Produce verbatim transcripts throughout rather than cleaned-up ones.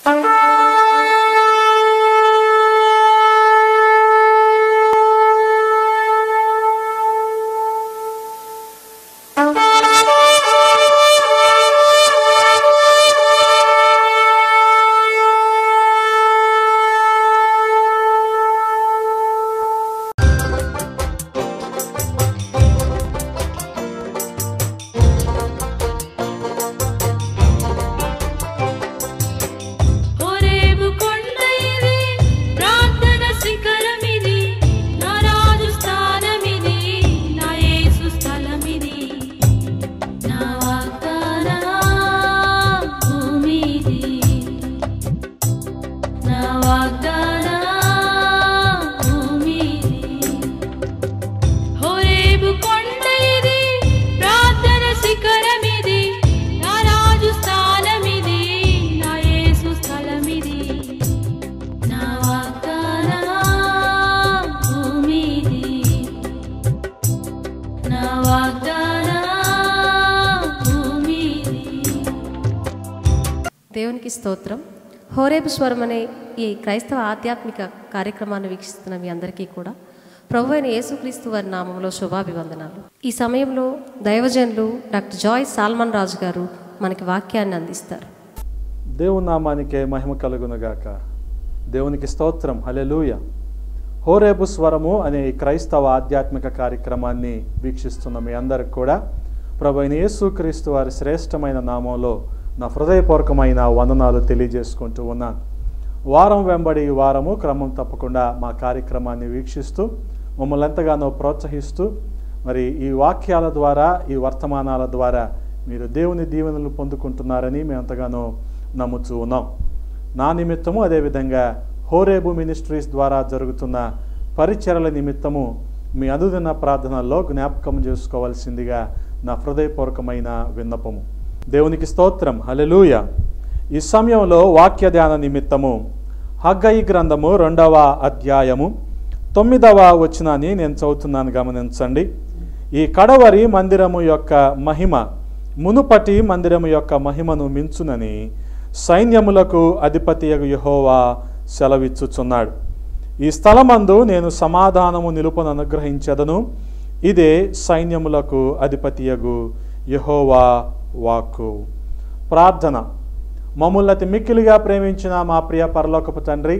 దేవునికి స్తోత్రం. హోరేబు స్వరం అనే ఈ క్రైస్తవ ఆధ్యాత్మిక కార్యక్రమాన్ని వీక్షిస్తున్న మీ అందరికీ కూడా ప్రభు అయిన యేసుక్రీస్తు వారి నామంలో శుభాభివందనాలు. ఈ సమయంలో దైవజనులు డాక్టర్ జాయ్ సాల్మన్ రాజు గారు మనకి వాక్యాన్ని అందిస్తారు. దేవుని నామానికే మహిమ కలుగునుగాక. దేవునికి స్తోత్రం. హల్లెలూయా. హోరేబు స్వరము అనే ఈ క్రైస్తవ ఆధ్యాత్మిక కార్యక్రమాన్ని వీక్షిస్తున్న మీ అందరికి కూడా ప్రభు అయిన యేసుక్రీస్తు వారి శ్రేష్టమైన నామంలో నా హృదయపూర్వకమైన వందనాలు తెలియజేసుకుంటూ ఉన్నాను. వారం వెంబడి ఈ వారము క్రమం తప్పకుండా మా కార్యక్రమాన్ని వీక్షిస్తూ మమ్మల్ని ఎంతగానో ప్రోత్సహిస్తూ మరి ఈ వాక్యాల ద్వారా ఈ వర్తమానాల ద్వారా మీరు దేవుని దీవెనలు పొందుకుంటున్నారని మేము ఎంతగానో నమ్ముతూ ఉన్నాం. నా నిమిత్తము అదేవిధంగా హోరేబు మినిస్ట్రీస్ ద్వారా జరుగుతున్న పరిచర్యల నిమిత్తము మీ అనుదిన ప్రార్థనల్లో జ్ఞాపకం చేసుకోవాల్సిందిగా నా హృదయపూర్వకమైన విన్నపము. దేవునికి స్తోత్రం. హల్లెలూయా. ఈ సమయంలో వాక్య ధ్యాన నిమిత్తము హగ్గయి గ్రంథము రెండవ అధ్యాయము తొమ్మిదవ వచనాన్ని నేను చదువుతున్నాను, గమనించండి. ఈ కడవరి మందిరము యొక్క మహిమ మునుపటి మందిరము యొక్క మహిమను మించునని సైన్యములకు అధిపతియగు యెహోవా సెలవిచ్చుచున్నాడు. ఈ స్థలమందు నేను సమాధానము నిలుపును అనుగ్రహించదను, ఇదే సైన్యములకు అధిపతియగు యెహోవా వాక్కు. ప్రార్థన. మమ్మల్ని అతి మిక్కిలిగా ప్రేమించిన మా ప్రియ పరలోకపు తండ్రి,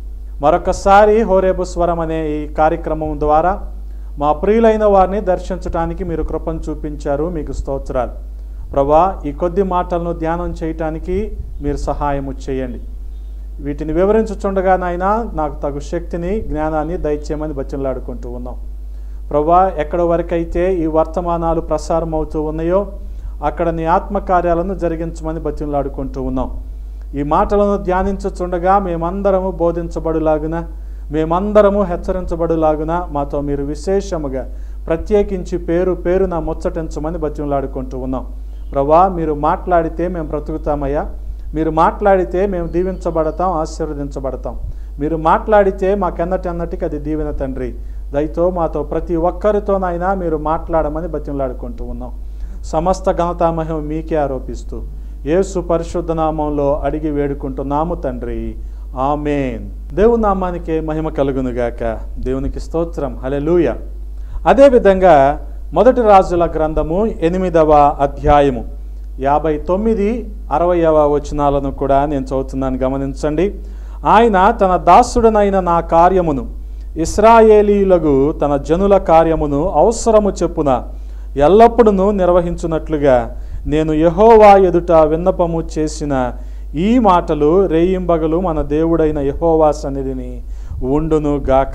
మరొకసారి హోరేబు స్వరం అనే ఈ కార్యక్రమం ద్వారా మా ప్రియులైన వారిని దర్శించడానికి మీరు కృపను చూపించారు. మీకు స్తోత్రాలు ప్రభా. ఈ కొద్ది మాటలను ధ్యానం చేయటానికి మీరు సహాయము చేయండి. వీటిని వివరించుచుండగా నాయన నాకు తగు శక్తిని జ్ఞానాన్ని దయచేయమని బతిమలాడుకుంటూ ఉన్నాం ప్రభా. ఎక్కడ వరకైతే ఈ వర్తమానాలు ప్రసారం అవుతూ ఉన్నాయో అక్కడ నీ ఆత్మకార్యాలను జరిగించమని బతిమలాడుకుంటూ ఉన్నాం. ఈ మాటలను ధ్యానించుచుండగా మేమందరము బోధించబడులాగున, మేమందరము హెచ్చరించబడులాగున మాతో మీరు విశేషముగా ప్రత్యేకించి పేరు పేరున ముచ్చటించమని బతిమలాడుకుంటూ ఉన్నాం ప్రభా. మీరు మాట్లాడితే మేము బ్రతుకుతామయ్యా. మీరు మాట్లాడితే మేము దీవించబడతాం, ఆశీర్వదించబడతాం. మీరు మాట్లాడితే మాకెన్నటన్నటికి అది దీవెన తండ్రి. దయతో మాతో ప్రతి ఒక్కరితోనైనా మీరు మాట్లాడమని బతిమలాడుకుంటూ ఉన్నాం. సమస్త ఘనతా మహిమ మీకే ఆరోపిస్తూ యేసు పరిశుద్ధ నామంలో అడిగి వేడుకుంటున్నాము తండ్రి, ఆమేన్. దేవుని నామానికే మహిమ కలుగునుగాక. దేవునికి స్తోత్రం. హల్లెలూయా. అదేవిధంగా మొదటి రాజుల గ్రంథము ఎనిమిదవ అధ్యాయము యాభై తొమ్మిది అరవైవ వచనాలను కూడా నేను చదువుతున్నాను, గమనించండి. ఆయన తన దాసుడనైన నా కార్యమును ఇశ్రాయేలీయులకు తన జనుల కార్యమును అవసరము చెప్పున ఎల్లప్పుడూ నిర్వహించున్నట్లుగా నేను యెహోవా ఎదుట విన్నపము చేసిన ఈ మాటలు రేయింబగలు మన దేవుడైన యెహోవా సన్నిధిని ఉండును గాక.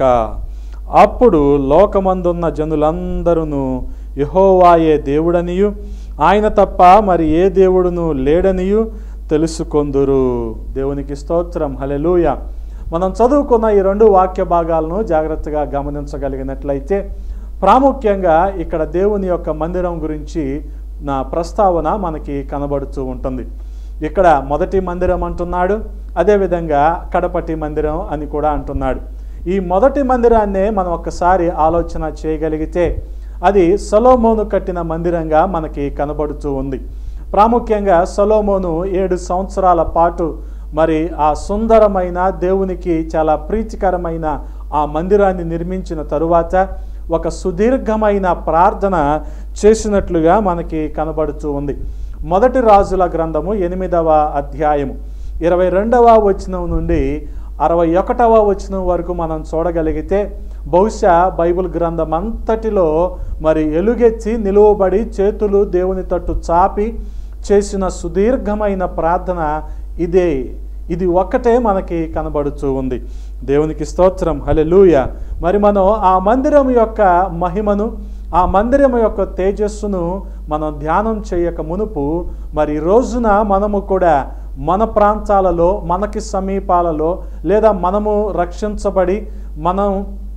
అప్పుడు లోకమందున్న జనులందరూ యెహోవాయే దేవుడనియు ఆయన తప్ప మరి ఏ దేవుడును లేడనియు తెలుసుకొందురు. దేవునికి స్తోత్రం. హల్లెలూయా. మనం చదువుకున్న ఈ రెండు వాక్య భాగాలను జాగ్రత్తగా గమనించగలిగినట్లయితే ప్రాముఖ్యంగా ఇక్కడ దేవుని యొక్క మందిరం గురించి నా ప్రస్తావన మనకి కనబడుతూ ఉంటుంది. ఇక్కడ మొదటి మందిరం అంటున్నాడు, అదేవిధంగా కడపటి మందిరం అని కూడా అంటున్నాడు. ఈ మొదటి మందిరాన్నే మనం ఒక్కసారి ఆలోచన చేయగలిగితే అది సొలొమోను కట్టిన మందిరంగా మనకి కనబడుతూ ఉంది. ప్రాముఖ్యంగా సొలొమోను ఏడు సంవత్సరాల పాటు మరి ఆ సుందరమైన దేవునికి చాలా ప్రీతికరమైన ఆ మందిరాన్ని నిర్మించిన తరువాత ఒక సుదీర్ఘమైన ప్రార్థన చేసినట్లుగా మనకి కనబడుతూ ఉంది. మొదటి రాజుల గ్రంథము ఎనిమిదవ అధ్యాయము ఇరవై రెండవ వచనం నుండి అరవై ఒకటవ వచనం వరకు మనం చూడగలిగితే బహుశా బైబిల్ గ్రంథం అంతటిలో మరి ఎలుగెత్తి నిలువబడి చేతులు దేవుని తట్టు చాపి చేసిన సుదీర్ఘమైన ప్రార్థన ఇదే. ఇది ఒక్కటే మనకి కనబడుతూ ఉంది. దేవునికి స్తోత్రం, హల్లెలూయా. మరి మనం ఆ మందిరం యొక్క మహిమను, ఆ మందిరం యొక్క తేజస్సును మనం ధ్యానం చేయక మునుపు మరి రోజున మనము కూడా మన ప్రాంతాలలో, మనకి సమీపాలలో, లేదా మనము రక్షించబడి మనం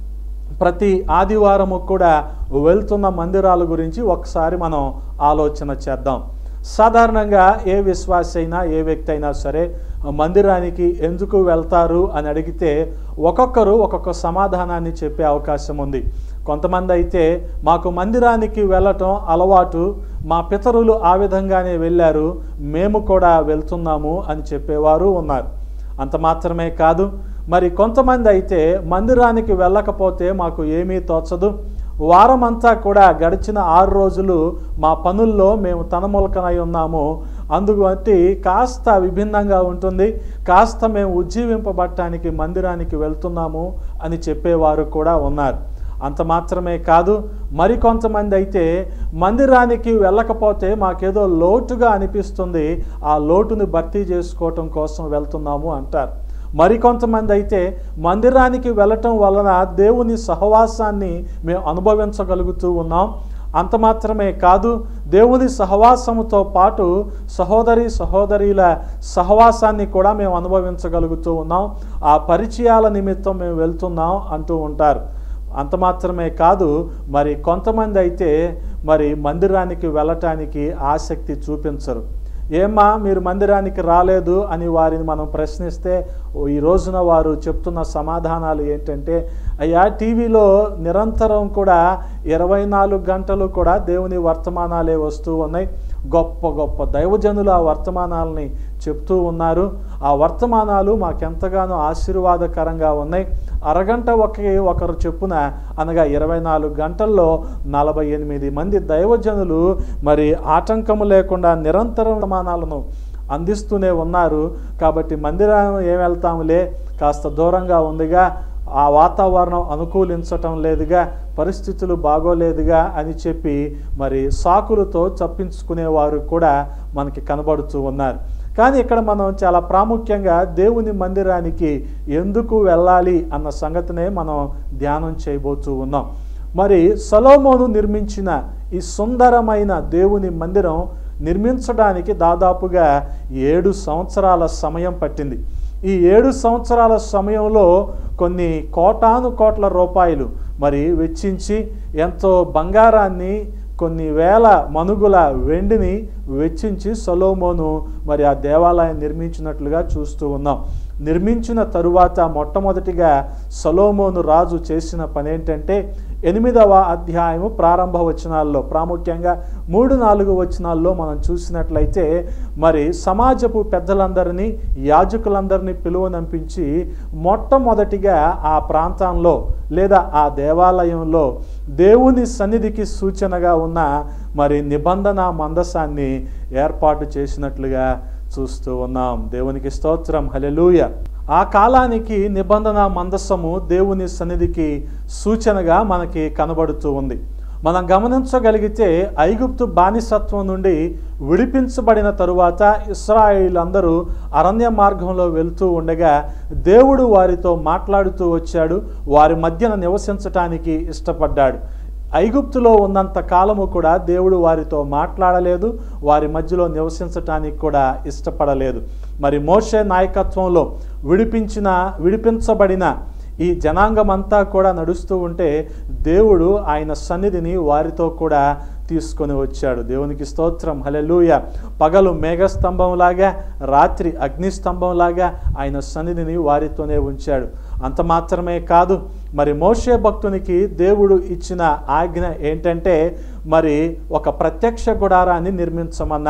ప్రతి ఆదివారము కూడా వెళ్తున్న మందిరాల గురించి ఒకసారి మనం ఆలోచన చేద్దాం. సాధారణంగా ఏ విశ్వాసి అయినా, ఏ వ్యక్తి అయినా సరే మందిరానికి ఎందుకు వెళ్తారు అని అడిగితే ఒక్కొక్కరు ఒక్కొక్క సమాధానాన్ని చెప్పే అవకాశం ఉంది. కొంతమంది అయితే మాకు మందిరానికి వెళ్ళటం అలవాటు, మా పితరులు ఆ విధంగానే వెళ్ళారు, మేము కూడా వెళ్తున్నాము అని చెప్పేవారు ఉన్నారు. అంత మాత్రమే కాదు, మరి కొంతమంది అయితే మందిరానికి వెళ్ళకపోతే మాకు ఏమీ తోచదు, వారమంతా కూడా గడిచిన ఆరు రోజులు మా పనుల్లో మేము తనములకనై ఉన్నాము, అందుబట్టి కాస్త విభిన్నంగా ఉంటుంది, కాస్త మేము ఉజ్జీవింపబడటానికి మందిరానికి వెళ్తున్నాము అని చెప్పేవారు కూడా ఉన్నారు. అంత మాత్రమే కాదు, మరికొంతమంది అయితే మందిరానికి వెళ్ళకపోతే మాకేదో లోటుగా అనిపిస్తుంది, ఆ లోటుని భర్తీ చేసుకోవటం కోసం వెళ్తున్నాము అంటారు. మరికొంతమంది అయితే మందిరానికి వెళ్ళటం వలన దేవుని సహవాసాన్ని మేము అనుభవించగలుగుతూ ఉన్నాం, అంత మాత్రమే కాదు దేవుని సహవాసముతో పాటు సహోదరి సహోదరుల సహవాసాన్ని కూడా మేము అనుభవించగలుగుతూ ఉన్నాం, ఆ పరిచయాల నిమిత్తం మేము వెళ్తున్నాం అంటూ ఉంటారు. అంత మాత్రమే కాదు, మరి కొంతమంది అయితే మరి మందిరానికి వెళ్ళటానికి ఆసక్తి చూపించరు. ఏమ్మా మీరు మందిరానికి రాలేదు అని వారిని మనం ప్రశ్నిస్తే ఈ రోజున వారు చెప్తున్న సమాధానాలు ఏంటంటే, అయ్యా టీవీలో నిరంతరం కూడా ఇరవై నాలుగు గంటలు కూడా దేవుని వర్తమానాలే వస్తూ ఉన్నాయి, గొప్ప గొప్ప దైవజనులు ఆ వర్తమానాలని చెప్తూ ఉన్నారు, ఆ వర్తమానాలు మాకెంతగానో ఆశీర్వాదకరంగా ఉన్నాయి, అరగంట ఒకే ఒకరు చెప్పున అనగా ఇరవై నాలుగు గంటల్లో నలభై ఎనిమిది మంది దైవజనులు మరి ఆటంకము లేకుండా నిరంతరం వర్తమానాలను అందిస్తూనే ఉన్నారు, కాబట్టి మందిరం ఏం వెళ్తాములే, కాస్త దూరంగా ఉందిగా, ఆ వాతావరణం అనుకూలించటం లేదుగా, పరిస్థితులు బాగోలేదుగా అని చెప్పి మరి సాకులతో తప్పించుకునేవారు కూడా మనకి కనబడుతూ ఉన్నారు. కానీ ఇక్కడ మనం చాలా ప్రాముఖ్యంగా దేవుని మందిరానికి ఎందుకు వెళ్ళాలి అన్న సంగతినే మనం ధ్యానం చేయబోతూ ఉన్నాం. మరి సొలొమోను నిర్మించిన ఈ సుందరమైన దేవుని మందిరం నిర్మించడానికి దాదాపుగా ఏడు సంవత్సరాల సమయం పట్టింది. ఈ ఏడు సంవత్సరాల సమయంలో కొన్ని కోటాను కోట్ల రూపాయలు మరి వెచ్చించి ఎంతో బంగారాన్ని, కొన్ని వేల మనుగుల వెండిని వెచ్చించి సొలొమోను మరి ఆ దేవాలయం నిర్మించినట్లుగా చూస్తూ ఉన్నాం. నిర్మించిన తరువాత మొట్టమొదటిగా సొలొమోను రాజు చేసిన పని ఏంటంటే ఎనిమిదవ అధ్యాయము ప్రారంభ వచనాల్లో, ప్రాముఖ్యంగా మూడు నాలుగు వచనాల్లో మనం చూసినట్లయితే మరి సమాజపు పెద్దలందరినీ, యాజకులందరినీ పిలువనంపించి మొట్టమొదటిగా ఆ ప్రాంతంలో లేదా ఆ దేవాలయంలో దేవుని సన్నిధికి సూచనగా ఉన్న మరి నిబంధన మందసాన్ని ఏర్పాటు చేసినట్లుగా చూస్తూ ఉన్నాం. దేవునికి స్తోత్రం, హల్లెలూయా. ఆ కాలానికి నిబంధన మందసము దేవుని సన్నిధికి సూచనగా మనకి కనబడుతూ ఉంది. మనం గమనించగలిగితే ఐగుప్తు బానిసత్వం నుండి విడిపించబడిన తరువాత ఇశ్రాయేలీయులందరూ అరణ్య మార్గంలో వెళ్తూ ఉండగా దేవుడు వారితో మాట్లాడుతూ వచ్చాడు, వారి మధ్యన నివసించటానికి ఇష్టపడ్డాడు. ఐగుప్తులో ఉన్నంత కాలము కూడా దేవుడు వారితో మాట్లాడలేదు, వారి మధ్యలో నివసించటానికి కూడా ఇష్టపడలేదు. మరి మోషే నాయకత్వంలో విడిపించిన విడిపించబడిన ఈ జనాంగం అంతా కూడా నడుస్తూ ఉంటే దేవుడు ఆయన సన్నిధిని వారితో కూడా తీసుకొని వచ్చాడు. దేవునికి స్తోత్రం, హల్లెలూయా. పగలు మేఘస్తంభంలాగా, రాత్రి అగ్నిస్తంభంలాగా ఆయన సన్నిధిని వారితోనే ఉంచాడు. అంత మాత్రమే కాదు, మరి మోషే భక్తునికి దేవుడు ఇచ్చిన ఆజ్ఞ ఏంటంటే మరి ఒక ప్రత్యక్ష గుడారాన్ని నిర్మించమన్నాడు.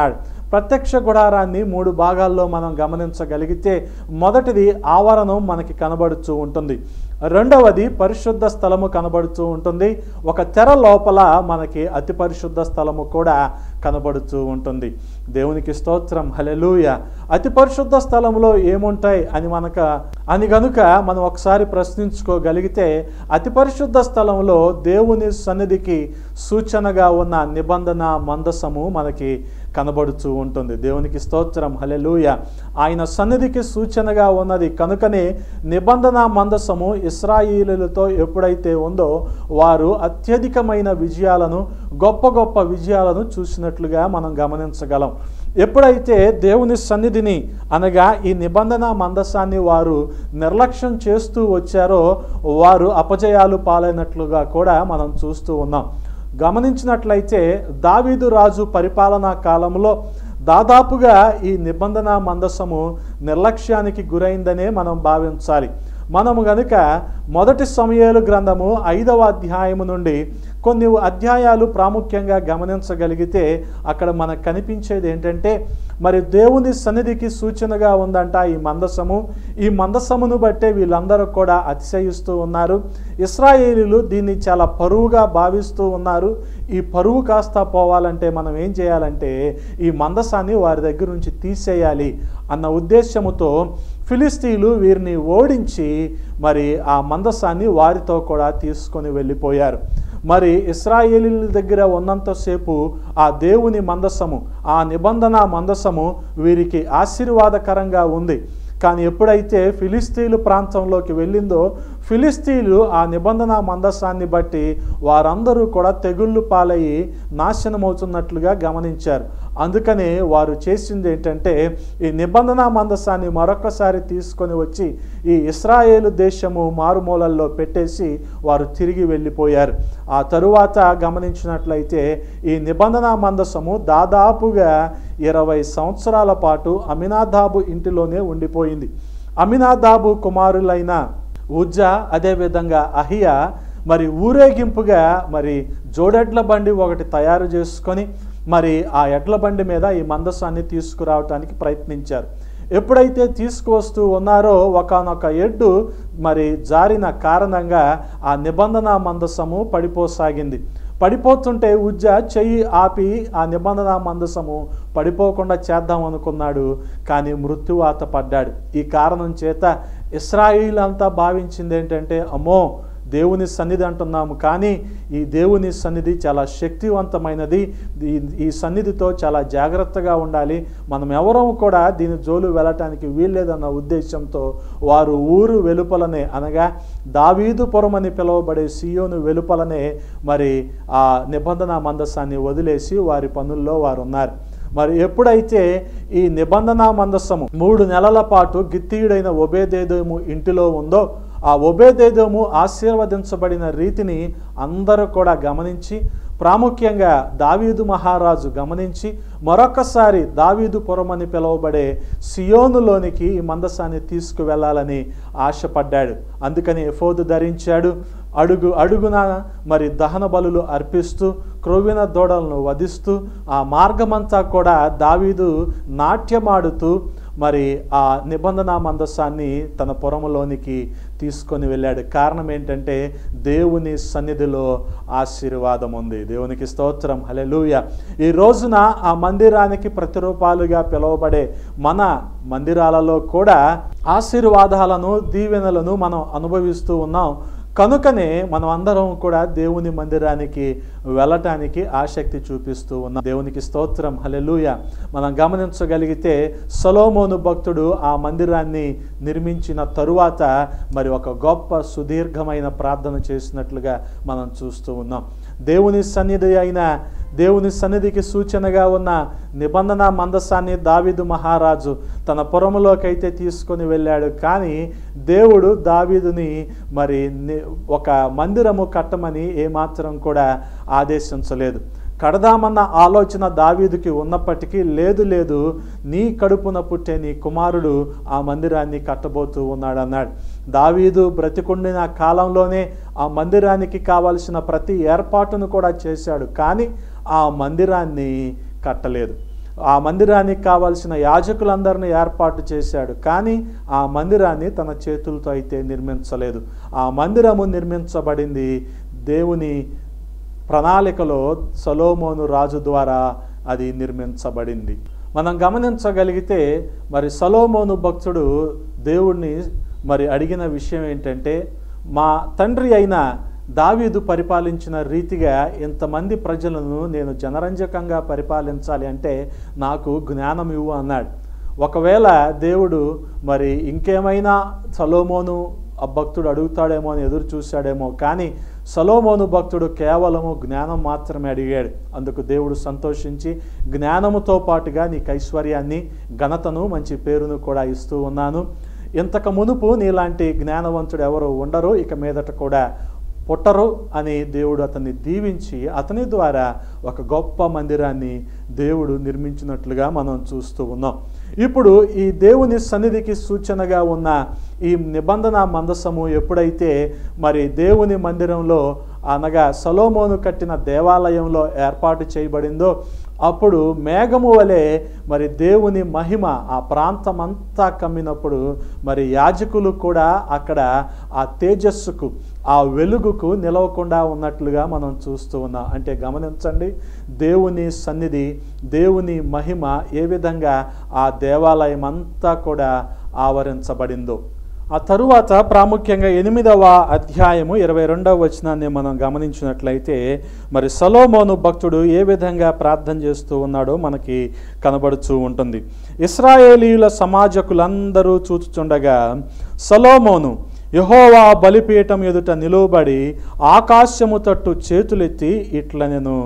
ప్రత్యక్ష గుడారాన్ని మూడు భాగాల్లో మనం గమనించగలిగితే మొదటిది ఆవరణం మనకి కనబడుతూ ఉంటుంది, రెండవది పరిశుద్ధ స్థలము కనబడుతూ ఉంటుంది, ఒక తెర లోపల మనకి అతి పరిశుద్ధ స్థలము కూడా కనబడుతూ ఉంటుంది. దేవునికి స్తోత్రం, హల్లెలూయా. అతి పరిశుద్ధ స్థలంలో ఏముంటాయి అని మనక అని గనుక మనం ఒకసారి ప్రశ్నించుకోగలిగితే, అతి పరిశుద్ధ స్థలంలో దేవుని సన్నిధికి సూచనగా ఉన్న నిబంధన మందసము మనకి కనబడుతూ ఉంటుంది. దేవునికి స్తోత్రం, హల్లెలూయా. ఆయన సన్నిధికి సూచనగా ఉన్నది కనుకనే నిబంధన మందసము ఇశ్రాయేలీయులతో ఎప్పుడైతే ఉందో వారు అత్యధికమైన విజయాలను, గొప్ప గొప్ప విజయాలను చూసినట్లుగా మనం గమనించగలం. ఎప్పుడైతే దేవుని సన్నిధిని అనగా ఈ నిబంధన మందసాన్ని వారు నిర్లక్ష్యం చేస్తూ వచ్చారో వారు అపజయాలు పాలైనట్లుగా కూడా మనం చూస్తూ ఉన్నాం. గమనించినట్లయితే దావీదు రాజు పరిపాలనా కాలంలో దాదాపుగా ఈ నిబంధన మందసము నిర్లక్ష్యానికి గురైందనే మనం భావించాలి. మనము గనుక మొదటి సమూయేలు గ్రంథము ఐదవ అధ్యాయము నుండి కొన్ని అధ్యాయాలు ప్రాముఖ్యంగా గమనించగలిగితే అక్కడ మనకు కనిపించేది ఏంటంటే, మరి దేవుని సన్నిధికి సూచనగా ఉందంట ఈ మందసము. ఈ మందసమును బట్టే వీళ్ళందరూ కూడా అతిశయిస్తూ ఉన్నారు. ఇశ్రాయేలీయులు దీన్ని చాలా పరువుగా భావిస్తూ ఉన్నారు. ఈ పరువు కాస్త పోవాలంటే మనం ఏం చేయాలంటే ఈ మందసాన్ని వారి దగ్గర నుంచి తీసేయాలి అన్న ఉద్దేశముతో ఫిలిస్తీయులు వీరిని ఓడించి మరి ఆ మందసాన్ని వారితో కూడా తీసుకొని వెళ్ళిపోయారు. మరి ఇశ్రాయేలీయుల దగ్గర ఉన్నంతసేపు ఆ దేవుని మందసము, ఆ నిబంధన మందసము వీరికి ఆశీర్వాదకరంగా ఉంది. కానీ ఎప్పుడైతే ఫిలిస్తీయులు ప్రాంతంలోకి వెళ్ళిందో ఫిలిస్తీయులు ఆ నిబంధన మందసాన్ని బట్టి వారందరూ కూడా తెగుళ్ళు పాలయ్యి నాశనమవుతున్నట్లుగా గమనించారు. అందుకనే వారు చేసింది ఏంటంటే ఈ నిబంధన మందసాన్ని మరొకసారి తీసుకొని వచ్చి ఈ ఇశ్రాయేలు దేశము మారుమూలల్లో పెట్టేసి వారు తిరిగి వెళ్ళిపోయారు. ఆ తరువాత గమనించినట్లయితే ఈ నిబంధన మందసము దాదాపుగా ఇరవై సంవత్సరాల పాటు అమినాదాబు ఇంటిలోనే ఉండిపోయింది. అమినాదాబు కుమారులైన ఉజ్జా అదేవిధంగా అహియా మరి ఊరేగింపుగా మరి జోడెడ్ల బండి ఒకటి తయారు చేసుకొని మరి ఆ ఎడ్ల బండి మీద ఈ మందసాన్ని తీసుకురావటానికి ప్రయత్నించారు. ఎప్పుడైతే తీసుకువస్తూ ఉన్నారో ఒకానొక ఎడ్డు మరి జారిన కారణంగా ఆ నిబంధన మందసము పడిపోసాగింది. పడిపోతుంటే ఉజ్జా చెయ్యి ఆపి ఆ నిబంధన మందసము పడిపోకుండా చేద్దాం అనుకున్నాడు, కానీ మృత్యువాత పడ్డాడు. ఈ కారణం చేత ఇశ్రాయేలు అంతా భావించింది ఏంటంటే, అమ్మో దేవుని సన్నిధి అంటున్నాము కానీ ఈ దేవుని సన్నిధి చాలా శక్తివంతమైనది, ఈ సన్నిధితో చాలా జాగ్రత్తగా ఉండాలి, మనం ఎవరూ కూడా దీని జోలు వెళ్ళటానికి వీల్లేదన్న ఉద్దేశంతో వారు ఊరు వెలుపలనే అనగా దావీదుపురం అని పిలువబడే సియోను వెలుపలనే మరి ఆ నిబంధన మందసాన్ని వదిలేసి వారి పనుల్లో వారు ఉన్నారు. మరి ఎప్పుడైతే ఈ నిబంధన మందసము మూడు నెలల పాటు గిత్తీయుడైన ఒబేదేదోము ఇంటిలో ఉందో ఆ ఒబేదేదోము ఆశీర్వదించబడిన రీతిని అందరూ కూడా గమనించి, ప్రాముఖ్యంగా దావీదు మహారాజు గమనించి మరొకసారి దావీదుపురం అని పిలువబడే సియోనులోనికి ఈ మందసాన్ని తీసుకువెళ్ళాలని ఆశపడ్డాడు. అందుకని ఎఫోదు ధరించాడు. అడుగు అడుగున మరి దహన బలులు అర్పిస్తూ క్రొవ్విన దూడలను వధిస్తూ ఆ మార్గమంతా కూడా దావీదు నాట్యమాడుతూ మరి ఆ నిబంధన మందసాన్ని తన పురములోనికి తీసుకొని వెళ్ళాడు. కారణం ఏంటంటే దేవుని సన్నిధిలో ఆశీర్వాదం ఉంది. దేవునికి స్తోత్రం, హల్లెలూయా. ఈ రోజున ఆ మందిరానికి ప్రతిరూపాలుగా పిలువబడే మన మందిరాలలో కూడా ఆశీర్వాదాలను, దీవెనలను మనం అనుభవిస్తూ ఉన్నాం. కనుకనే మనం అందరం కూడా దేవుని మందిరానికి వెళ్ళటానికి ఆసక్తి చూపిస్తూ ఉన్నాం. దేవునికి స్తోత్రం, హల్లెలూయా. మనం గమనించగలిగితే సొలొమోను భక్తుడు ఆ మందిరాన్ని నిర్మించిన తరువాత మరి ఒక గొప్ప సుదీర్ఘమైన ప్రార్థన చేసినట్లుగా మనం చూస్తూ ఉన్నాం. దేవుని సన్నిధి అయిన దేవుని సన్నిధికి సూచనగా ఉన్న నిబంధన మందసాన్ని దావీదు మహారాజు తన పురములోకైతే తీసుకొని వెళ్ళాడు. కానీ దేవుడు దావీదుని మరి ఒక మందిరము కట్టమని ఏమాత్రం కూడా ఆదేశించలేదు. కడదామన్న ఆలోచన దావీదుకి ఉన్నప్పటికీ లేదు లేదు నీ కడుపున పుట్టే నీ కుమారుడు ఆ మందిరాన్ని కట్టబోతూ ఉన్నాడు అన్నాడు. దావీదు బ్రతికుండిన కాలంలోనే ఆ మందిరానికి కావలసిన ప్రతి ఏర్పాటును కూడా చేశాడు, కానీ ఆ మందిరాన్ని కట్టలేదు. ఆ మందిరానికి కావాల్సిన యాజకులందరినీ ఏర్పాటు చేశాడు. కానీ ఆ మందిరాన్ని తన చేతులతో అయితే నిర్మించలేదు. ఆ మందిరము నిర్మించబడింది దేవుని ప్రణాళికలో సొలొమోను రాజు ద్వారా అది నిర్మించబడింది. మనం గమనించగలిగితే మరి సొలొమోను భక్తుడు దేవుణ్ణి మరి అడిగిన విషయం ఏంటంటే, మా తండ్రి అయిన దావీదు పరిపాలించిన రీతిగా ఇంతమంది ప్రజలను నేను జనరంజకంగా పరిపాలించాలి అంటే నాకు జ్ఞానం ఇవ్వు అన్నాడు. ఒకవేళ దేవుడు మరి ఇంకేమైనా సొలొమోను ఆ భక్తుడు అడుగుతాడేమో అని ఎదురు చూశాడేమో, కానీ సొలొమోను భక్తుడు కేవలము జ్ఞానం మాత్రమే అడిగాడు. అందుకు దేవుడు సంతోషించి జ్ఞానముతో పాటుగా నీకు ఐశ్వర్యాన్ని, ఘనతను, మంచి పేరును కూడా ఇస్తూ ఉన్నాను. ఇంతకు మునుపు నీలాంటి జ్ఞానవంతుడు ఎవరు ఉండరు, ఇక మీదట కూడా పుట్టరు అని దేవుడు అతన్ని దీవించి అతని ద్వారా ఒక గొప్ప మందిరాన్ని దేవుడు నిర్మించినట్లుగా మనం చూస్తూ ఉన్నాం. ఇప్పుడు ఈ దేవుని సన్నిధికి సూచనగా ఉన్న ఈ నిబంధన మందసము ఎప్పుడైతే మరి దేవుని మందిరంలో అనగా సొలొమోను కట్టిన దేవాలయంలో ఏర్పాటు చేయబడిందో, అప్పుడు మేఘము వలె మరి దేవుని మహిమ ఆ ప్రాంతమంతా కమ్మినప్పుడు మరి యాజకులు కూడా అక్కడ ఆ తేజస్సుకు, ఆ వెలుగుకు నిలవకుండా ఉన్నట్లుగా మనం చూస్తూ ఉన్నాం. అంటే గమనించండి, దేవుని సన్నిధి, దేవుని మహిమ ఏ విధంగా ఆ దేవాలయం అంతా కూడా ఆవరించబడిందో. ఆ తరువాత ప్రాముఖ్యంగా ఎనిమిదవ అధ్యాయము ఇరవై రెండవ వచనాన్ని మనం గమనించినట్లయితే మరి సొలొమోను భక్తుడు ఏ విధంగా ప్రార్థన చేస్తూ ఉన్నాడో మనకి కనబడుతూ ఉంటుంది. ఇశ్రాయేలీయుల సమాజకులందరూ చూచుచుండగా సొలొమోను యెహోవా బలిపీఠం ఎదుట నిలువబడి ఆకాశము తట్టు చేతులెత్తి ఇట్లనెను,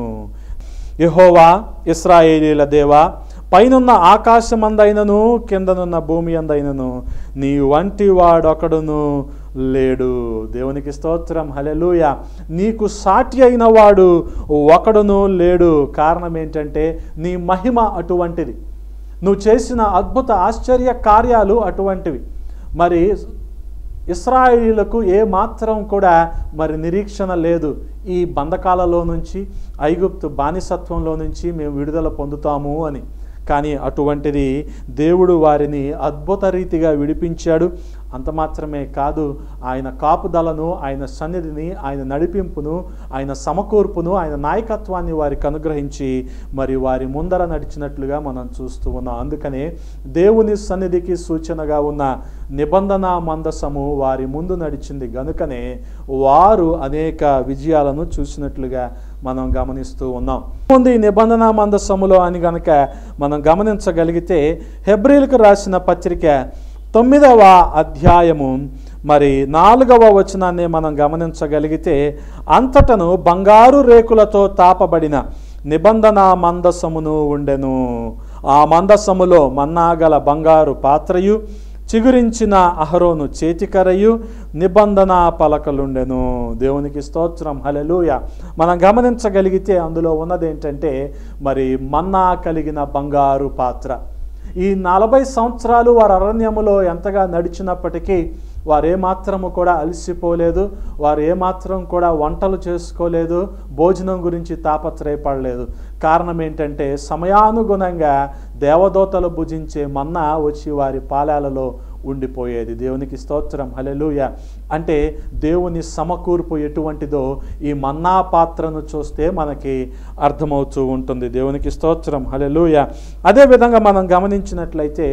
యెహోవా ఇశ్రాయేలీయుల దేవా, పైనున్న ఆకాశమందైనను కిందనున్న భూమి అందైనను నీ వంటి వాడొకడును లేడు. దేవునికి స్తోత్రం, హల్లెలూయా. నీకు సాటి అయిన వాడు ఒకడును లేడు. కారణం ఏంటంటే నీ మహిమ అటువంటిది, నువ్వు చేసిన అద్భుత ఆశ్చర్య కార్యాలు అటువంటివి. మరి ఇశ్రాయేలీయులకు ఏ మాత్రం కూడా మరి నిరీక్షణ లేదు, ఈ బంధకాలలో నుంచి, ఐగుప్తు బానిసత్వంలో నుంచి మేము విడుదల పొందుతాము అని. కానీ అటువంటిది దేవుడు వారిని అద్భుత రీతిగా విడిపించాడు. అంత మాత్రమే కాదు, ఆయన కాపుదలను, ఆయన సన్నిధిని, ఆయన నడిపింపును, ఆయన సమకూర్పును, ఆయన నాయకత్వాన్ని వారికి అనుగ్రహించి మరి వారి ముందర నడిచినట్లుగా మనం చూస్తూ ఉన్నాం. అందుకనే దేవుని సన్నిధికి సూచనగా ఉన్న నిబంధన మందసము వారి ముందు నడిచింది గనుకనే వారు అనేక విజయాలను చూసినట్లుగా మనం గమనిస్తూ ఉన్నాం. ముందు ఈ నిబంధన మందసములో అని గనక మనం గమనించగలిగితే హెబ్రీలకు రాసిన పత్రిక తొమ్మిదవ అధ్యాయము మరి నాలుగవ వచనాన్ని మనం గమనించగలిగితే, అంతటను బంగారు రేకులతో తాపబడిన నిబంధన మందసమును ఉండెను. ఆ మందసములో మన్నాగల బంగారు పాత్రయు, చిగురించిన అహరోను చేతికరయు, నిబంధన పలకలుండెను. దేవునికి స్తోత్రం, హల్లెలూయా. మనం గమనించగలిగితే అందులో ఉన్నది ఏంటంటే మరి మన్నా కలిగిన బంగారు పాత్ర. ఈ నలభై సంవత్సరాలు వారు అరణ్యములో ఎంతగా నడిచినప్పటికీ వారు ఏమాత్రము కూడా అలసిపోలేదు, వారు ఏమాత్రం కూడా వంటలు చేసుకోలేదు, భోజనం గురించి తాపత్రయపడలేదు. కారణం ఏంటంటే సమయానుగుణంగా దేవదూతలు భుజించే మన్నా వచ్చి వారి పాలాలలో ఉండిపోయేది. దేవునికి స్తోత్రం, హల్లెలూయా. అంటే దేవుని సమకూర్పు ఎటువంటిదో ఈ మన్నా పాత్రను చూస్తే మనకి అర్థమవుతూ ఉంటుంది. దేవునికి స్తోత్రం, హల్లెలూయా. అదేవిధంగా మనం గమనించినట్లయితే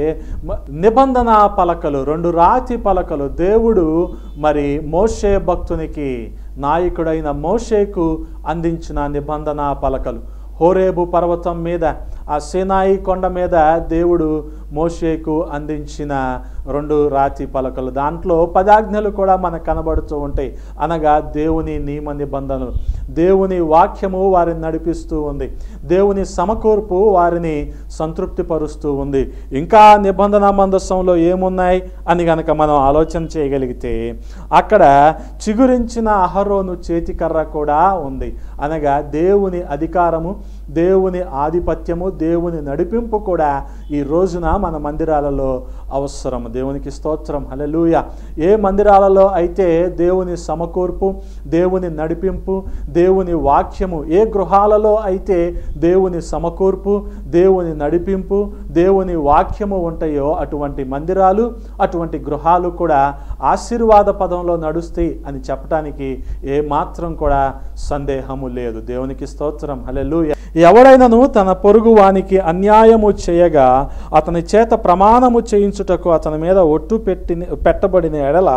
నిబంధన పలకలు, రెండు రాతి పలకలు దేవుడు మరి మోషే భక్తునికి, నాయకుడైన మోషేకు అందించిన నిబంధన పలకలు. హోరేబు పర్వతం మీద, ఆ సీనాయి కొండ మీద దేవుడు మోషేకు అందించిన రెండు రాతి పలకలు. దాంట్లో పదాజ్ఞలు కూడా మనకు కనబడుతూ ఉంటాయి. అనగా దేవుని నియమ నిబంధనలు, దేవుని వాక్యము వారిని నడిపిస్తూ ఉంది, దేవుని సమకూర్పు వారిని సంతృప్తిపరుస్తూ ఉంది. ఇంకా నిబంధన మందసంలో ఏమున్నాయి అని గనక మనం ఆలోచన చేయగలిగితే అక్కడ చిగురించిన అహరోను చేతికర్ర కూడా ఉంది. అనగా దేవుని అధికారము, దేవుని ఆధిపత్యము, దేవుని నడిపింపు కూడా ఈ రోజున మన మందిరాలలో అవసరం. దేవునికి స్తోత్రం, హల్లెలూయా. ఏ మందిరాలలో అయితే దేవుని సమకూర్పు, దేవుని నడిపింపు, దేవుని వాక్యము, ఏ గృహాలలో అయితే దేవుని సమకూర్పు, దేవుని నడిపింపు, దేవుని వాక్యము ఉంటాయో అటువంటి మందిరాలు, అటువంటి గృహాలు కూడా ఆశీర్వాద పదంలో నడుస్తాయి అని చెప్పడానికి ఏ మాత్రం కూడా సందేహము లేదు. దేవునికి స్తోత్రం, హల్లెలూయా. ఎవడైనను తన పొరుగు వానికి అన్యాయము చేయగా అతని చేత ప్రమాణము చేయించుటకు అతని మీద ఒట్టు పెట్టి పెట్టబడిన ఎడల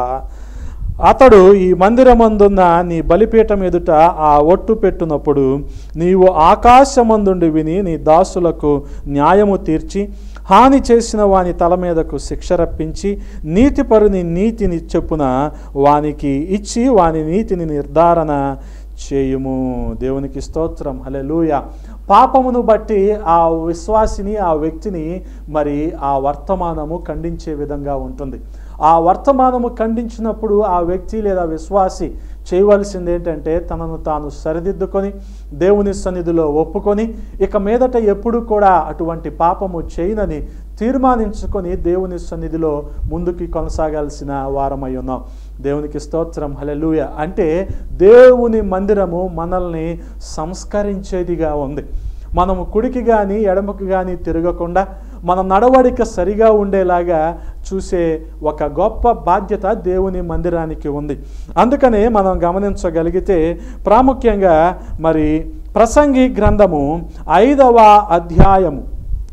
అతడు ఈ మందిరమందున్న నీ బలిపీఠం ఎదుట ఆ ఒట్టు పెట్టునప్పుడు నీవు ఆకాశమందుండి విని నీ దాసులకు న్యాయము తీర్చి హాని చేసిన వాని తల మీదకు శిక్ష రప్పించి నీతిపరుని నీతిని చెప్పున వానికి ఇచ్చి వాని నీతిని నిర్ధారణ చేయుము. దేవునికి స్తోత్రం, హల్లెలూయా. పాపమును బట్టి ఆ విశ్వాసిని, ఆ వ్యక్తిని మరి ఆ వర్తమానము ఖండించే విధంగా ఉంటుంది. ఆ వర్తమానము ఖండించినప్పుడు ఆ వ్యక్తి లేదా విశ్వాసి చేయవలసింది ఏంటంటే తనను తాను సరిదిద్దుకొని దేవుని సన్నిధిలో ఒప్పుకొని ఇక మీదట ఎప్పుడు కూడా అటువంటి పాపము చేయనని తీర్మానించుకొని దేవుని సన్నిధిలో ముందుకి కొనసాగాల్సిన వారమై ఉన్నాం. దేవునికి స్తోత్రం, హల్లెలూయా. అంటే దేవుని మందిరము మనల్ని సంస్కరించేదిగా ఉంది. మనము కుడికి కానీ ఎడమకి కానీ తిరగకుండా మన నడవడిక సరిగా ఉండేలాగా చూసే ఒక గొప్ప బాధ్యత దేవుని మందిరానికి ఉంది. అందుకనే మనం గమనించగలిగితే ప్రాముఖ్యంగా మరి ప్రసంగి గ్రంథము ఐదవ అధ్యాయము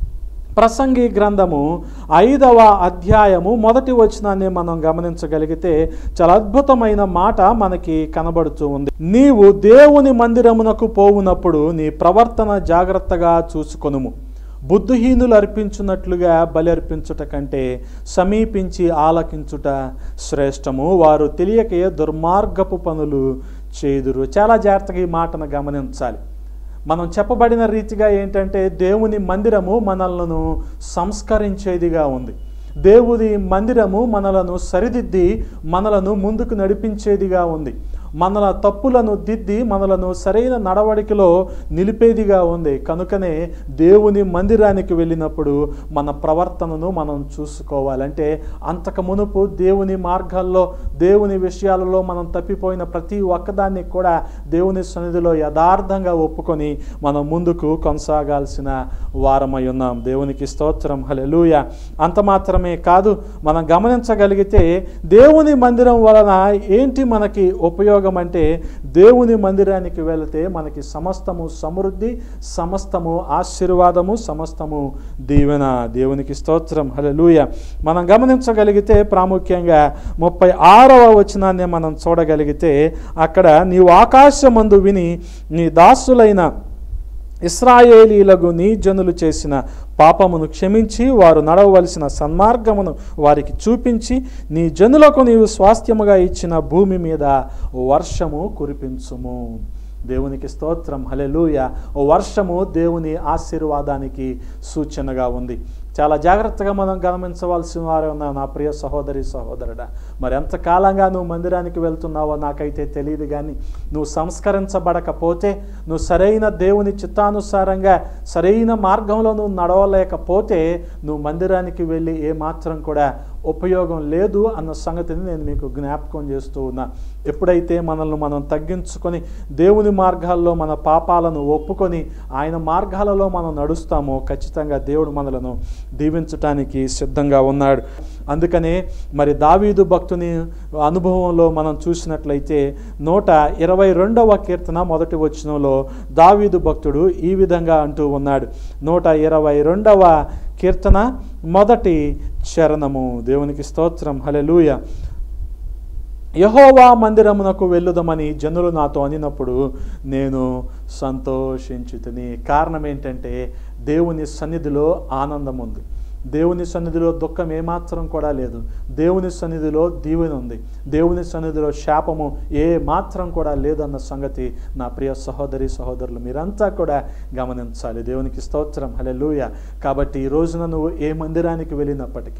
ప్రసంగి గ్రంథము ఐదవ అధ్యాయము మొదటి వచనాన్ని మనం గమనించగలిగితే చాలా అద్భుతమైన మాట మనకి కనబడుతూ ఉంది. నీవు దేవుని మందిరమునకు పోవునప్పుడు నీ ప్రవర్తన జాగ్రత్తగా చూసుకొనుము. బుద్ధిహీనులు అర్పించున్నట్లుగా బలి అర్పించుట కంటే సమీపించి ఆలకించుట శ్రేష్టము. వారు తెలియకే దుర్మార్గపు పనులు చేయుదురు. చాలా జాగ్రత్తగా ఈ మాటను గమనించాలి. మనం చెప్పబడిన రీతిగా ఏంటంటే దేవుని మందిరము మనలను సంస్కరించేదిగా ఉంది. దేవుని మందిరము మనలను సరిదిద్ది మనలను ముందుకు నడిపించేదిగా ఉంది. మనల తప్పులను దిద్ది మనలను సరైన నడవడికలో నిలిపేదిగా ఉంది. కనుకనే దేవుని మందిరానికి వెళ్ళినప్పుడు మన ప్రవర్తనను మనం చూసుకోవాలంటే అంతకు మునుపు దేవుని మార్గాల్లో దేవుని విషయాలలో మనం తప్పిపోయిన ప్రతి ఒక్కదాన్ని కూడా దేవుని సన్నిధిలో యథార్థంగా ఒప్పుకొని మనం ముందుకు కొనసాగాల్సిన వారమై ఉన్నాం. దేవునికి స్తోత్రం, హల్లెలూయా. అంత మాత్రమే కాదు, మనం గమనించగలిగితే దేవుని మందిరం వలన ఏంటి మనకి ఉపయోగం అంటే దేవుని మందిరానికి వెళితే మనకి సమస్తము సమృద్ధి, సమస్తము ఆశీర్వాదము, సమస్తము దీవెన. దేవునికి స్తోత్రం, హల్లెలూయా. మనం గమనించగలిగితే ప్రాముఖ్యంగా ముప్పై ఆరవ వచనాన్ని మనం చూడగలిగితే అక్కడ నీవు ఆకాశమందు విని నీ దాసులైన ఇశ్రాయేలీలకు నీ జనులు చేసిన పాపమును క్షమించి వారు నడవవలసిన సన్మార్గమును వారికి చూపించి నీ జనులకు నీవు స్వాస్థ్యముగా ఇచ్చిన భూమి మీద వర్షము కురిపించుము. దేవునికి స్తోత్రం, హల్లెలూయా. వర్షము దేవుని ఆశీర్వాదానికి సూచనగా ఉంది. చాలా జాగ్రత్తగా మనం గమనించవలసిన వారే ఉన్నావు నా ప్రియ సహోదరి సహోదరుడా. మరి ఎంతకాలంగా నువ్వు మందిరానికి వెళ్తున్నావో నాకైతే తెలియదు, కానీ నువ్వు సంస్కరించబడకపోతే, నువ్వు సరైన దేవుని చిత్తానుసారంగా సరైన మార్గంలో నువ్వు నడవలేకపోతే నువ్వు మందిరానికి వెళ్ళి ఏమాత్రం కూడా ఉపయోగం లేదు అన్న సంగతిని నేను మీకు జ్ఞాపకం చేస్తూ ఉన్నా. ఎప్పుడైతే మనల్ని మనం తగ్గించుకొని దేవుని మార్గాల్లో మన పాపాలను ఒప్పుకొని ఆయన మార్గాలలో మనం నడుస్తామో ఖచ్చితంగా దేవుడు మనలను దీవించటానికి సిద్ధంగా ఉన్నాడు. అందుకనే మరి దావీదు భక్తుని అనుభవంలో మనం చూసినట్లయితే నూట ఇరవై రెండవ కీర్తన మొదటి వచనంలో దావీదు భక్తుడు ఈ విధంగా అంటూ ఉన్నాడు. నూట ఇరవై రెండవ కీర్తన మొదటి చరణము. దేవునికి స్తోత్రం, హల్లెలూయా. యెహోవా మందిరమునకు వెళ్ళుదమని జనులు నాతో అనినప్పుడు నేను సంతోషించుతిని. కారణం ఏంటంటే దేవుని సన్నిధిలో ఆనందం ఉంది, దేవుని సన్నిధిలో దుఃఖం ఏమాత్రం కూడా లేదు, దేవుని సన్నిధిలో దీవెన ఉంది, దేవుని సన్నిధిలో శాపము ఏ మాత్రం కూడా లేదన్న సంగతి నా ప్రియ సహోదరి సహోదరులు మీరంతా కూడా గమనించాలి. దేవునికి స్తోత్రం, హల్లెలూయా. కాబట్టి ఈ రోజున నువ్వు ఏ మందిరానికి వెళ్ళినప్పటికీ,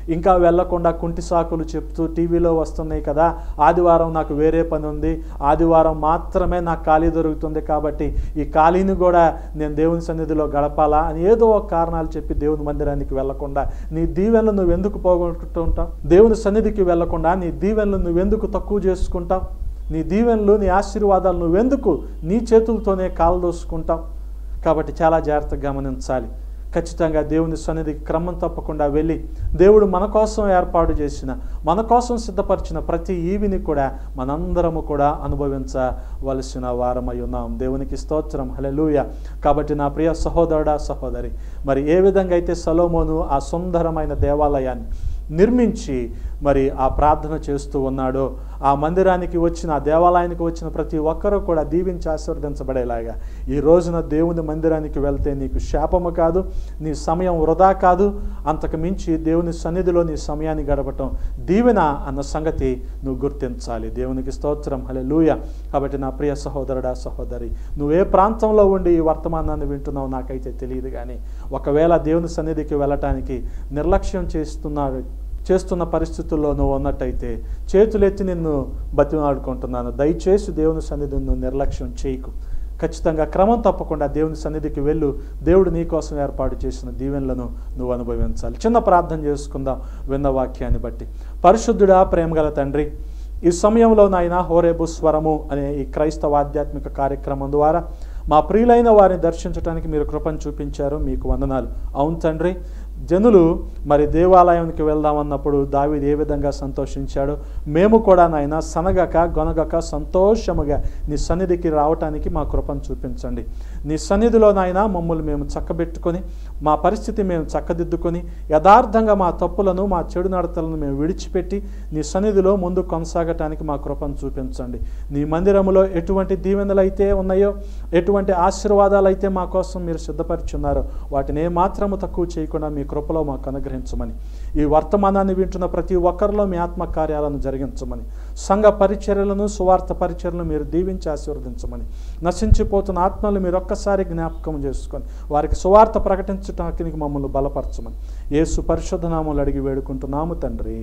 ఇంకా వెళ్లకుండా కుంటి సాకులు చెప్తూ టీవీలో వస్తున్నాయి కదా, ఆదివారం నాకు వేరే పని ఉంది, ఆదివారం మాత్రమే నాకు ఖాళీ దొరుకుతుంది కాబట్టి ఈ ఖాళీని కూడా నేను దేవుని సన్నిధిలో గడపాలా అని ఏదో ఒక కారణాలు చెప్పి దేవుని మందిరానికి వెళ్లకుండా నీ దీవెనలు నువ్వు ఎందుకు పోగొట్టుకుంటూ ఉంటావు? దేవుని సన్నిధికి వెళ్లకుండా నీ దీవెనలు నువ్వెందుకు తక్కువ చేసుకుంటావు? నీ దీవెనలు నీ ఆశీర్వాదాలు నువ్వెందుకు నీ చేతులతోనే కాలదోసుకుంటావు? కాబట్టి చాలా జాగ్రత్తగా గమనించాలి. ఖచ్చితంగా దేవుని సన్నిధికి క్రమం తప్పకుండా వెళ్ళి దేవుడు మన కోసం ఏర్పాటు చేసిన, మన కోసం సిద్ధపరిచిన ప్రతి ఈవిని కూడా మనందరము కూడా అనుభవించవలసిన వారమై ఉన్నాం. దేవునికి స్తోత్రం, హల్లెలూయా. కాబట్టి నా ప్రియ సహోదరుడా సహోదరి, మరి ఏ విధంగా అయితే సొలొమోను ఆ సుందరమైన దేవాలయాన్ని నిర్మించి మరి ఆ ప్రార్థన చేస్తూ ఉన్నాడో, ఆ మందిరానికి వచ్చిన ఆ దేవాలయానికి వచ్చిన ప్రతి ఒక్కరూ కూడా దీవించి ఆశీర్వదించబడేలాగా ఈ రోజున దేవుని మందిరానికి వెళ్తే నీకు శాపము కాదు, నీ సమయం వృధా కాదు, అంతకు మించి దేవుని సన్నిధిలో నీ సమయాన్ని గడపటం దీవెన అన్న సంగతి నువ్వు గుర్తించాలి. దేవునికి స్తోత్రం, హల్లెలూయా. కాబట్టి నా ప్రియ సహోదరుడా సహోదరి, నువ్వే ప్రాంతంలో ఉండి ఈ వర్తమానాన్ని వింటున్నావు నాకైతే తెలియదు, కానీ ఒకవేళ దేవుని సన్నిధికి వెళ్ళటానికి నిర్లక్ష్యం చేస్తున్నారు చేస్తున్న పరిస్థితుల్లో నువ్వు ఉన్నట్టయితే చేతులెత్తి నిన్ను బతిమాడుకుంటున్నాను, దయచేసి దేవుని సన్నిధిని నువ్వు నిర్లక్ష్యం చేయకు. ఖచ్చితంగా క్రమం తప్పకుండా దేవుని సన్నిధికి వెళ్ళు. దేవుడు నీ కోసం ఏర్పాటు చేసిన దీవెనలను నువ్వు అనుభవించాలి. చిన్న ప్రార్థన చేసుకుందాం విన్న వాక్యాన్ని బట్టి. పరిశుద్ధుడా, ప్రేమగల తండ్రి, ఈ సమయంలో నాయన హోరేబు స్వరము అనే ఈ క్రైస్తవ ఆధ్యాత్మిక కార్యక్రమం ద్వారా మా ప్రియులైన వారిని దర్శించడానికి మీరు కృపను చూపించారు, మీకు వందనాలు. అవును తండ్రి, జనులు మరి దేవాలయానికి వెళ్దామన్నప్పుడు దావీదు ఏ విధంగా సంతోషించాడో మేము కూడా నాయన సనగక గొనగక సంతోషముగా నీ సన్నిధికి రావటానికి మా కృపను చూపించండి. నీ సన్నిధిలో నాయన మమ్మల్ని మేము చక్కబెట్టుకొని మా పరిస్థితి మేము చక్కదిద్దుకొని యథార్థంగా మా తప్పులను మా చెడు నడతలను మేము విడిచిపెట్టి నీ సన్నిధిలో ముందు కొనసాగటానికి మా కృపను చూపించండి. నీ మందిరములో ఎటువంటి దీవెనలు అయితే ఉన్నాయో, ఎటువంటి ఆశీర్వాదాలు అయితే మా కోసం మీరు సిద్ధపరిచున్నారో వాటిని ఏమాత్రము తక్కువ చేయకుండా మీ కృపలో మాకు అనుగ్రహించమని, ఈ వర్తమానాన్ని వింటున్న ప్రతి ఒక్కరిలో మీ ఆత్మ కార్యాలను జరిగించమని, సంఘ పరిచర్యలను సువార్త పరిచర్యలను మీరు దీవించి ఆశీర్వదించమని, నశించిపోతున్న ఆత్మలు మీరు ఒక్కసారి జ్ఞాపకం చేసుకొని వారికి సువార్త ప్రకటించడానికి మమ్మల్ని బలపరచమని యేసు పరిశుద్ధ నామములో అడిగి వేడుకుంటున్నాము తండ్రి,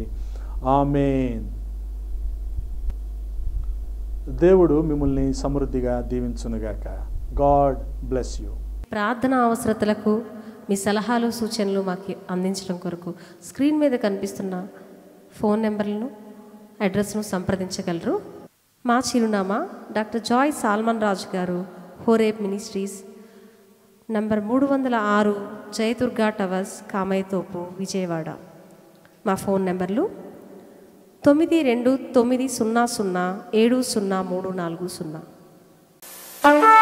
ఆమేన్. దేవుడు మిమ్మల్ని సమృద్ధిగా దీవించునుగాక. God bless you. ప్రార్థన అవసరతలకు మీ సలహాలు సూచనలు మాకు అందించడం కొరకు స్క్రీన్ మీద కనిపిస్తున్న ఫోన్ నెంబర్లను అడ్రస్ను సంప్రదించగలరు. మా చిరునామా డాక్టర్ జాయ్ సాల్మన్ రాజు గారు, హోరేబ్ మినిస్ట్రీస్, నంబర్ మూడు వందల ఆరు జయదుర్గా టవర్స్, కామయ్యతోపు, విజయవాడ. మా ఫోన్ నెంబర్లు తొమ్మిది రెండు తొమ్మిది సున్నా సున్నా ఏడు సున్నా మూడు నాలుగు సున్నా.